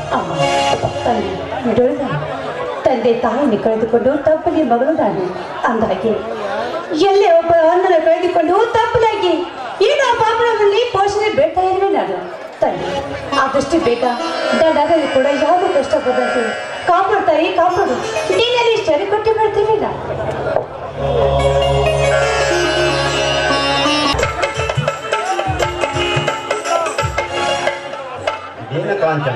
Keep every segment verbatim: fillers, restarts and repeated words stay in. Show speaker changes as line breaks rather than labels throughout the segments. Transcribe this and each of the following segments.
ತಂದೆ ತಾಯಿని ಕಳೆದುಕೊಂಡು ತಪ್ಪಲಿ ಮಗಳು ನಾನು. ಅಂದಾಗೆ ಎಲ್ಲೇ ಒಬ್ಬ ಅಣ್ಣನ ಕಳೆದುಕೊಂಡು ತಪ್ಪಲಾಗಿ ಈಗ ಪಾಪಗಳಲ್ಲಿ ಪೋಷಣೆ ಬೇಡ್ತಾ ಇರುವೆ ನಾನು. ತಂದೆ ಆದಷ್ಟು ಬೇಗ ನನ್ನ ಕೂಡ ಯಾವ ಕಷ್ಟ ಬದಂತೆ ಕಾಪಾಡ್ತಾರೆ ಕಾಪಾಡು. ನೀನಲ್ಲಿ ಸರಿ ಕೊಟ್ಟು ಬಿಡ್ತೀವಿ ನಾ.
ಏನು ಕಾಂಚನ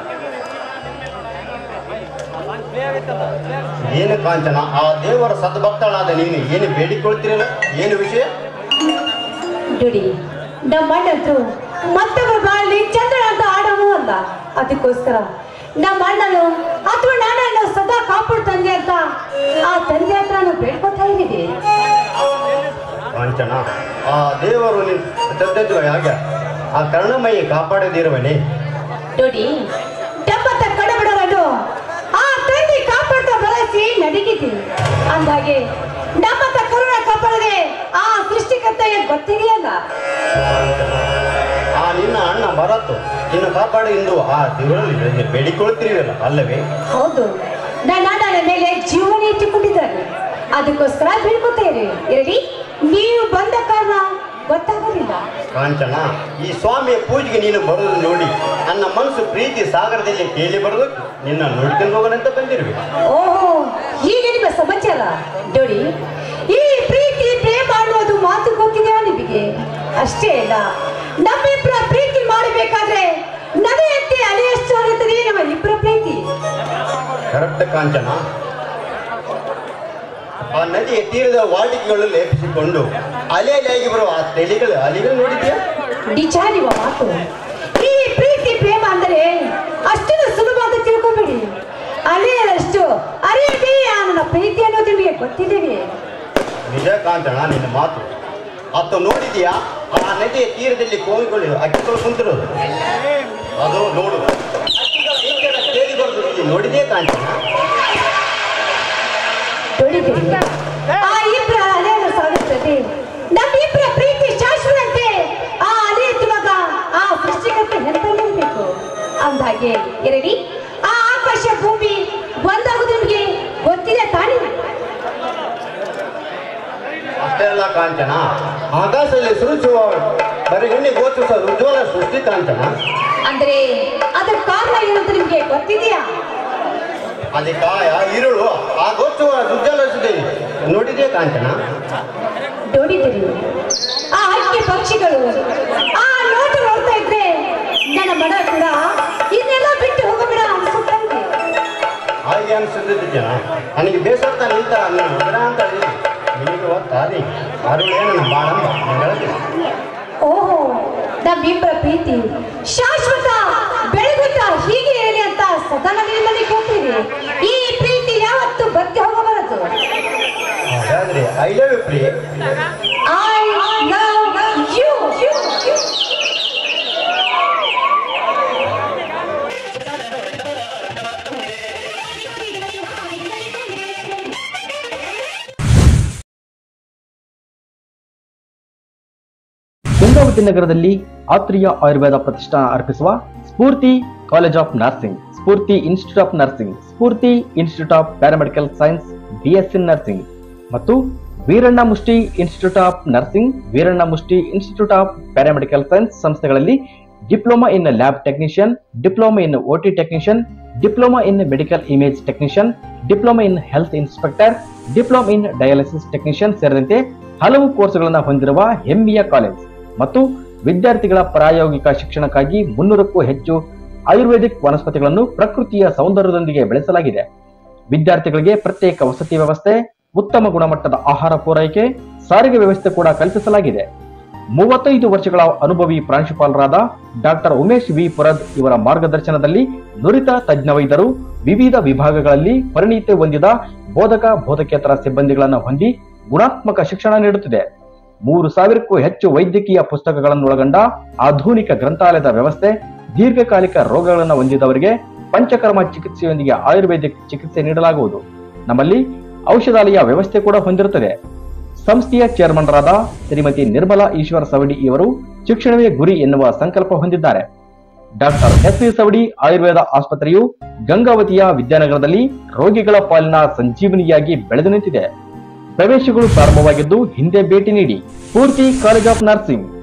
ಏನು ಕಾಂಚನ ಆ ದೇವರ ಸದ್ಭಕ್ತಳಾದ ನೀನು ಏನು ಬೇಡಿಕೊಳ್ತೀರಲ್ಲ, ಏನು ವಿಷಯ?
ಡುಡಿ ನಮ್ಮ ಅಣ್ಣಂತರು ಮತ್ತೊಬ್ಬ ಬಾಳಿ ಚಂದ್ರ ಅಂತ ಆಡೋನು ಅಲ್ಲ. ಅದಕ್ಕೋಸ್ಕರ ನಮ್ಮ ಅಣ್ಣನು ಅಥವಾ ನಾನನ್ನು ಸದಾ ಕಾಪಾಡು ತಂದೆ ಅಂತ ಆ ತಂದೆ ಹತ್ರ ನಾವು ಬೇಡ್ಕೊತಾ ಇದ್ದೀವಿ.
ಕಾಂಚನ ಆ ದೇವರು ನಿನ್ನ ಹಾಗೆ ಆ ಕರುಣಮಯಿ ಕಾಪಾಡದಿರುವನೇ.
ಡುಡಿ ಡಬ್ಬತ್ತ ಕಡಬಿಡರನ್ನು ಆ ತಂದೆ ಕಾಪಾಡ್ತಾ ಬರಸಿ ನಡಗಿದ್ದೀನಿ. ಅಂದಾಗೆ ನಮ್ಮತ್ತ ಕರುಣ ಕಾಪಾಡದೆ ಆ ಸೃಷ್ಟಿಕರ್ತೆಯ ಗೊತ್ತಿದೆಯಲ್ಲ.
ಆ ನಿನ್ನ ಅಣ್ಣ ಭರತ್ ನಿನ್ನ ಕಾಪಾಡು ಎಂದು ಆ ದೇವರಲ್ಲಿ ಬೇಡಿಕೊಳ್ತಿರುವಲ್ಲ ಅಲ್ಲವೇ?
ಹೌದು, ನನ್ನ ಅಣ್ಣನ ಮೇಲೆ ಜೀವನ ಇಟ್ಟುಕೊಂಡಿದ್ದಾರೆ. ಅದಕ್ಕೋಸ್ಕರ ಬೇಡ್ಕೊತೇನೆ. ಇರಲಿ, ನೀವು ಬಂದ ಕಾರಣ ಗೊತ್ತಾಗಲಿಲ್ಲ.
ಕಾಂಚನ ಈ ಸ್ವಾಮಿಯ ಪೂಜೆಗೆ ನೀನು ಬರೋದು ನೋಡಿ ನನ್ನ ಮನಸ್ಸು ಪ್ರೀತಿ ಸಾಗರದಲ್ಲಿ ಕೇಳಿ ಬರೋದು ನಿನ್ನ ನೋಡ್ಕೊಂಡು ಹೋಗೋಣಂತ ಬಂದಿರುವೆ.
ಓಹೋ, ಹೀಗೆ ನಿಮ್ಮ ಸಮಾಚಾರ. ನೋಡಿ, ಈ ಪ್ರೀತಿ ಪ್ರೇಮ ಅನ್ನೋದು ಮಾತು ಗೊತ್ತಿದೆಯಾ ನಿಮಗೆ? ಅಷ್ಟೇ ಅಲ್ಲ, ನಮ್ಮಿಬ್ಬರ ಪ್ರೀತಿ ಮಾಡಬೇಕಾದ್ರೆ ನದಿಯಂತೆ ಅಲೆಯಷ್ಟು ಇರುತ್ತದೆ ನಮ್ಮ ಇಬ್ಬರ ಪ್ರೀತಿ.
ಕರೆಕ್ಟ್ ಕಾಂಚನ. ಆ ನದಿಯ ತೀರದ ವಾಟಿಕೆಗಳು ಲೇಪಿಸಿಕೊಂಡು ಅಲೆ ಅಲೆಯಾಗಿ ಬರುವ ಆ ತೆಲಿಗಳು ಅಲೆಗಳು ನೋಡಿದ್ಯಾ?
ನಿಜ ನಿಮ್ಮ ಮಾತು. ಈ ಪ್ರೀತಿ ಪ್ರೇಮ ಅಂದರೆ ಅಷ್ಟನ್ನು ಸುಲಭ ಅಂತ ತಿಳ್ಕೊಬೇಡಿ. ಅಲೆಯಷ್ಟು ಅರಿಯದೇ ನನ್ನ ಪ್ರೀತಿ ಅನ್ನೋದು ನಿಮಗೆ ಗೊತ್ತಿದ್ದೇವೆ.
ನಿಜ ಕಾಂಚನ ನಿನ್ನ ಮಾತು. ಅತ್ತು ನೋಡಿದ್ಯಾ ಆ ನದಿಯ ತೀರದಲ್ಲಿ ಕೋವಿಗಳು ಅಕ್ಕಿಗಳು ಕುಂತಿರೋದು? ಅದು ನೋಡು, ತೇಲಿ ಬರೋದು ನೋಡಿದೇ ಕಾಂಚನ?
ನೋಡಿದ್ದೇವೆ. ಆ ಇಬ್ಬರ ಅಲೆಯನ್ನು ಸಾಗಿಸ್ತದೆ. ನಮ್ಮಿಬ್ಬರ ಪ್ರೀತಿ ಶಾಶ್ವತಂತೆ ಆ ಅಲೆ ಎತ್ತುವಾಗ ಆ ಸೃಷ್ಟಿಕರ್ತ ನೆನಪಲ್ಲಿರಬೇಕು. ಅಂದಾಗೆ ಇರಲಿ, ಆ ಆಕಾಶ ಭೂಮಿ ಒಂದಾಗುವುದು ನಿಮಗೆ ಗೊತ್ತಿದೆ ತಾನೇ?
ಅಷ್ಟೇ ಅಲ್ಲ ಕಾಂಚನ, ಆಕಾಶದಲ್ಲಿ ಸೃಜಿಸುವ ಬರಿಗಣ್ಣಿ ಗೋಚರಿಸುವ ಉಜ್ವಲ ಸೃಷ್ಟಿ ಕಾಂಚನ.
ಅಂದ್ರೆ ಅದರ ಕಾರಣ ಏನಂತ ನಿಮಗೆ ಗೊತ್ತಿದೆಯಾ?
ಅದೇ ಕಾಯ ಇರುಳು ಆ ಗೋಚುವ ಉಜ್ವಲಿಸಿದ್ದೇನೆ ನೋಡಿದೇ ಕಾಂಚನ?
ನೋಡಿದ್ದೀರಿ. ಆ ಹಕ್ಕಿ ಪಕ್ಷಿಗಳು ಆ ನೋಟ ನೋಡ್ತಾ ಇದ್ರೆ ನನ್ನ ಮನ ಕೂಡ ಇನ್ನೆಲ್ಲ ಬಿಟ್ಟು ಹೋಗಬೇಡ ಅನ್ಸುತ್ತಾ ಇದೆ.
ಹಾಗೆ ಅನ್ಸುತ್ತಿದ್ದ ಜನ ನನಗೆ ಬೇಸತ್ತ ನಿಂತ ನೋಡ ಅಂತ ಹೇಳಿ ನಿನಗೆ ಒತ್ತಾರಿ ಅರುಳೇನ ಬಾಳಂಬ ಹೇಳ್ತೀನಿ.
ಓಹೋ, ನಮ್ಮಿಬ್ಬರ ಪ್ರೀತಿ ಶಾಶ್ವತ ಬೆಳಗುತ್ತಾ ಹೀಗೆ ಇರಲಿ ಅಂತ ಸದಾ ನಿಮ್ಮಲ್ಲಿ ಕೇಳ್ತೀವಿ. ಈ ಪ್ರೀತಿ ಯಾವತ್ತು ಬತ್ತಿ ಹೋಗಬಾರದು.
ಹಾಗಾದ್ರೆ ಐ ಲವ್ ಯು ಪ್ರಿಯೆ.
I love you.
ಗಂಗಾವತಿ ನಗರದಲ್ಲಿ ಆತ್ರಿಯ ಆಯುರ್ವೇದ ಪ್ರತಿಷ್ಠಾನ ಅರ್ಪಿಸುವ Spoorthi College of Nursing, Spoorthi Institute of Nursing, Spoorthi Institute of Paramedical Science BSc nursing ಮತ್ತು Veeranna Mushti Institute of Nursing, Veeranna Mushti Institute of Paramedical Science ಸಂಸ್ಥೆಗಳಲ್ಲಿ diploma in lab technician, diploma in OT technician, diploma in medical image technician, diploma in health inspector, diploma in dialysis technician ಸೇರಿದಂತೆ ಹಲವು ಕೋರ್ಸ್ಗಳನ್ನು ಹೊಂದಿರುವ ಹೆಮ್ಮೆಯ college ಮತ್ತು ವಿದ್ಯಾರ್ಥಿಗಳ ಪ್ರಾಯೋಗಿಕ ಶಿಕ್ಷಣಕ್ಕಾಗಿ ಮುನ್ನೂರಕ್ಕೂ ಹೆಚ್ಚು ಆಯುರ್ವೇದಿಕ್ ವನಸ್ಪತಿಗಳನ್ನು ಪ್ರಕೃತಿಯ ಸೌಂದರ್ಯದೊಂದಿಗೆ ಬೆಳೆಸಲಾಗಿದೆ. ವಿದ್ಯಾರ್ಥಿಗಳಿಗೆ ಪ್ರತ್ಯೇಕ ವಸತಿ ವ್ಯವಸ್ಥೆ, ಉತ್ತಮ ಗುಣಮಟ್ಟದ ಆಹಾರ ಪೂರೈಕೆ, ಸಾರಿಗೆ ವ್ಯವಸ್ಥೆ ಕೂಡ ಕಲ್ಪಿಸಲಾಗಿದೆ. ಮೂವತ್ತೈದು ವರ್ಷಗಳ ಅನುಭವಿ ಪ್ರಾಂಶುಪಾಲರಾದ ಡಾಕ್ಟರ್ ಉಮೇಶ್ ವಿ ಪುರದ್ ಇವರ ಮಾರ್ಗದರ್ಶನದಲ್ಲಿ ನುರಿತ ತಜ್ಞ ವೈದ್ಯರು ವಿವಿಧ ವಿಭಾಗಗಳಲ್ಲಿ ಪರಿಣಿತಿ ಹೊಂದಿದ ಬೋಧಕ ಬೋಧಕೇತರ ಸಿಬ್ಬಂದಿಗಳನ್ನು ಹೊಂದಿ ಗುಣಾತ್ಮಕ ಶಿಕ್ಷಣ ನೀಡುತ್ತಿದೆ. ಮೂರು ಸಾವಿರಕ್ಕೂ ಹೆಚ್ಚು ವೈದ್ಯಕೀಯ ಪುಸ್ತಕಗಳನ್ನು ಒಳಗೊಂಡ ಆಧುನಿಕ ಗ್ರಂಥಾಲಯದ ವ್ಯವಸ್ಥೆ, ದೀರ್ಘಕಾಲಿಕ ರೋಗಗಳನ್ನು ಹೊಂದಿದವರಿಗೆ ಪಂಚಕರ್ಮ ಚಿಕಿತ್ಸೆಯೊಂದಿಗೆ ಆಯುರ್ವೇದಿಕ್ ಚಿಕಿತ್ಸೆ ನೀಡಲಾಗುವುದು. ನಮ್ಮಲ್ಲಿ ಔಷಧಾಲಯ ವ್ಯವಸ್ಥೆ ಕೂಡ ಹೊಂದಿರುತ್ತದೆ. ಸಂಸ್ಥೆಯ ಚೇರ್ಮನ್ರಾದ ಶ್ರೀಮತಿ ನಿರ್ಮಲಾ ಈಶ್ವರ ಸವಡಿ ಇವರು ಶಿಕ್ಷಣವೇ ಗುರಿ ಎನ್ನುವ ಸಂಕಲ್ಪ ಹೊಂದಿದ್ದಾರೆ. Doctor S C Savadi Ayurveda ಆಸ್ಪತ್ರೆಯು ಗಂಗಾವತಿಯ ವಿದ್ಯಾನಗರದಲ್ಲಿ ರೋಗಿಗಳ ಪಾಲಿನ ಸಂಜೀವನಿಯಾಗಿ ಬೆಳೆದು ನಿಂತಿದೆ. ಪ್ರವೇಶಗಳು ಪ್ರಾರಂಭವಾಗಿದ್ದು ಹಿಂದೆ ಭೇಟಿ ನೀಡಿ. Spoorthi College of nursing.